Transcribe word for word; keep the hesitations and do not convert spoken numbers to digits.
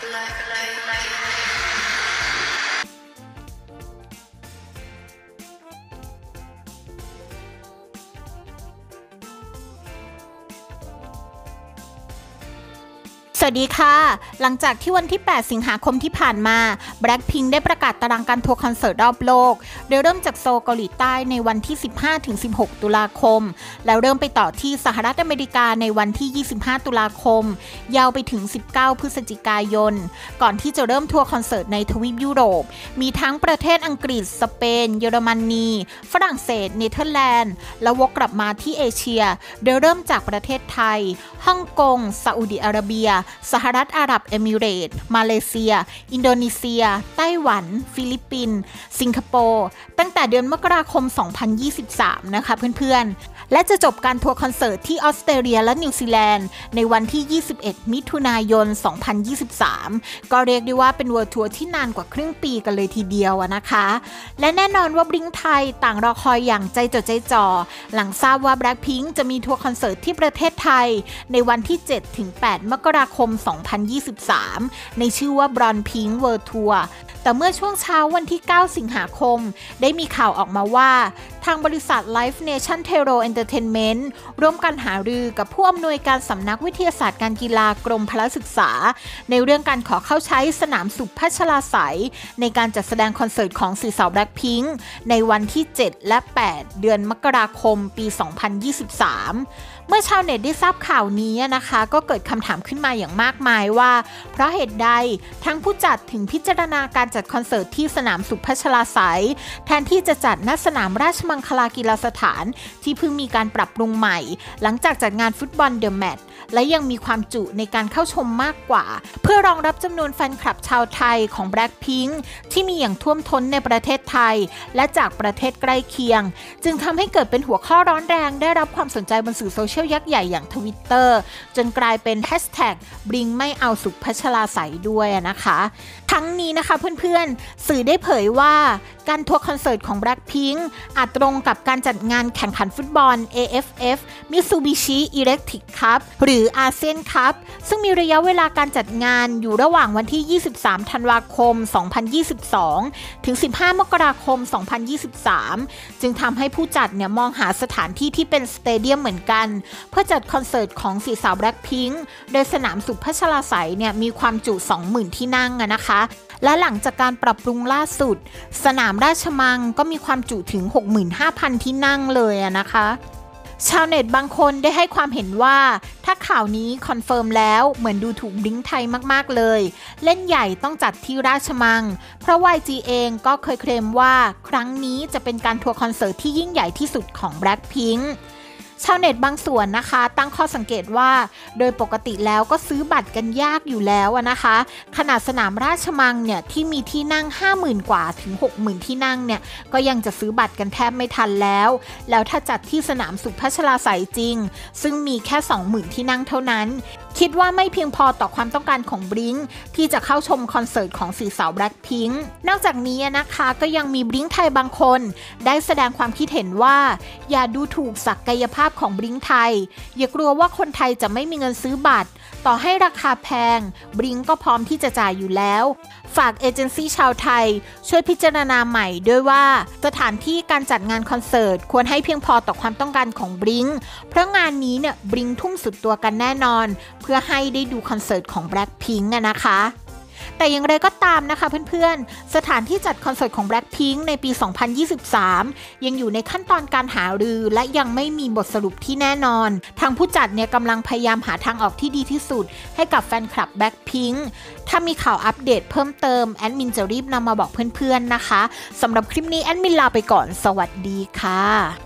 สวัสดีค่ะหลังจากที่วันที่แปดสิงหาคมที่ผ่านมา Blackpink ได้ประกาศตารางการทัวร์คอนเสิร์ตรอบโลกโดยเริ่มจากโซลเกาหลีใต้ในวันที่ สิบห้าถึงสิบหก ตุลาคมแล้วเริ่มไปต่อที่สหรัฐอเมริกาในวันที่ ยี่สิบห้า ตุลาคมยาวไปถึง สิบเก้า พฤศจิกายนก่อนที่จะเริ่มทัวร์คอนเสิร์ตในทวีปยุโรปมีทั้งประเทศอังกฤษสเปนเยอรมนีฝรั่งเศสเนเธอร์แลนด์แล้ววกกลับมาที่เอเชียโดยเริ่มจากประเทศไทยฮ่องกงซาอุดิอาระเบียสหรัฐอาหรับเอมิเรตส์มาเลเซียอินโดนีเซียไต้หวันฟิลิปปินส์สิงคโปร์ตั้งแต่เดือนมกราคมสองพันยี่สิบสามนะคะเพื่อนๆและจะจบการทัวร์คอนเสิร์ตที่ออสเตรเลียและนิวซีแลนด์ในวันที่ยี่สิบเอ็ดมิถุนายนสองพันยี่สิบสามก็เรียกได้ว่าเป็นเวิลด์ทัวร์ที่นานกว่าครึ่งปีกันเลยทีเดียวนะคะและแน่นอนว่า Blink ไทยต่างรอคอยอย่างใจจดใจจ่อหลังทราบว่า Blackpink จะมีทัวร์คอนเสิร์ตที่ประเทศไทยในวันที่ เจ็ดถึงแปด มกราคมสองพันยี่สิบสามในชื่อว่า Blackpink World Tour แต่เมื่อช่วงเช้าวันที่เก้าสิงหาคมได้มีข่าวออกมาว่าทางบริษัท Live Nation Tero Entertainment ร่วมกันหารือกับผู้อำนวยการสำนักวิทยาศาสตร์การกีฬากรมพละศึกษาในเรื่องการขอเข้าใช้สนามสุขพัชราไสยในการจัดแสดงคอนเสิร์ตของสี่สาว Blackpink ในวันที่เจ็ดและแปดเดือนมกราคมปีสองพันยี่สิบสามเมื่อชาวเน็ตได้ทราบข่าวนี้นะคะก็เกิดคำถามขึ้นมาอย่างมากมายว่าเพราะเหตุใดทั้งผู้จัดถึงพิจารณาการจัดคอนเสิร์ตที่สนามสุขพัชราไสยแทนที่จะจัดณสนามราชมังคลากีฬาสถานที่เพิ่งมีการปรับปรุงใหม่หลังจากจัดงานฟุตบอลเดอะแมตช์และยังมีความจุในการเข้าชมมากกว่าเพื่อรองรับจำนวนแฟนคลับชาวไทยของ Blackpink ที่มีอย่างท่วมท้นในประเทศไทยและจากประเทศใกล้เคียงจึงทำให้เกิดเป็นหัวข้อร้อนแรงได้รับความสนใจบนสื่อโซเชียลยักษ์ใหญ่อย่าง Twitter จนกลายเป็นแฮชแท็ก Blink ไม่เอาสุขพัชราไสยด้วยนะคะทั้งนี้นะคะเพื่อนๆสื่อได้เผยว่าการทัวร์คอนเสิร์ตของ Blackpink อาจตรงกับการจัดงานแข่งขันฟุตบอล เอ เอฟ เอฟ Mitsubishi Electric Cup หรืออาเซียนคัพซึ่งมีระยะเวลาการจัดงานอยู่ระหว่างวันที่ยี่สิบสามธันวาคมสองพันยี่สิบสองถึงสิบห้ามกราคมสองพันยี่สิบสามจึงทำให้ผู้จัดเนี่ยมองหาสถานที่ที่เป็นสเตเดียมเหมือนกันเพื่อจัดคอนเสิร์ตของสี่สาว Blackpink โดยสนามสุขพัชราไสยเนี่ยมีความจุ สองหมื่น ที่นั่งนะคะและหลังจากการปรับปรุงล่าสุดสนามราชมังก็มีความจุถึง หกหมื่นห้าพัน ที่นั่งเลยนะคะชาวเน็ตบางคนได้ให้ความเห็นว่าถ้าข่าวนี้คอนเฟิร์มแล้วเหมือนดูถูกBlinkไทยมากๆเลยเล่นใหญ่ต้องจัดที่ราชมังเพราะ วาย จี เองก็เคยเคลมว่าครั้งนี้จะเป็นการทัวร์คอนเสิร์ตที่ยิ่งใหญ่ที่สุดของ Blackpinkชาวเน็ตบางส่วนนะคะตั้งข้อสังเกตว่าโดยปกติแล้วก็ซื้อบัตรกันยากอยู่แล้วนะคะขนาดสนามราชมังเนี่ยที่มีที่นั่ง ห้าหมื่น กว่าถึง หกหมื่น ที่นั่งเนี่ยก็ยังจะซื้อบัตรกันแทบไม่ทันแล้วแล้วถ้าจัดที่สนามสุขพัชราไสยจริงซึ่งมีแค่ สองหมื่น ที่นั่งเท่านั้นคิดว่าไม่เพียงพอต่อความต้องการของ Blink ที่จะเข้าชมคอนเสิร์ตของสี่สาว Blackpink นอกจากนี้นะคะก็ยังมี Blink ไทยบางคนได้แสดงความคิดเห็นว่าอย่าดูถูกศักยภาพของ Blink ไทยอย่ากลัวว่าคนไทยจะไม่มีเงินซื้อบัตรต่อให้ราคาแพง Blink ก็พร้อมที่จะจ่ายอยู่แล้วฝากเอเจนซี่ชาวไทยช่วยพิจารณาใหม่ด้วยว่าสถานที่การจัดงานคอนเสิร์ตควรให้เพียงพอต่อความต้องการของ Blink เพราะงานนี้เนี่ย Blink ทุ่มสุดตัวกันแน่นอนเพื่อให้ได้ดูคอนเสิร์ตของ Blackpink นะคะแต่อย่างไรก็ตามนะคะเพื่อนๆสถานที่จัดคอนเสิร์ตของ Blackpink ในปี สองพันยี่สิบสาม ยังอยู่ในขั้นตอนการหารือและยังไม่มีบทสรุปที่แน่นอนทางผู้จัดเนี่ยกำลังพยายามหาทางออกที่ดีที่สุดให้กับแฟนคลับ Blackpink ถ้ามีข่าวอัปเดตเพิ่มเติมแอดมินจะรีบนำมาบอกเพื่อนๆนะคะสำหรับคลิปนี้แอดมินลาไปก่อนสวัสดีค่ะ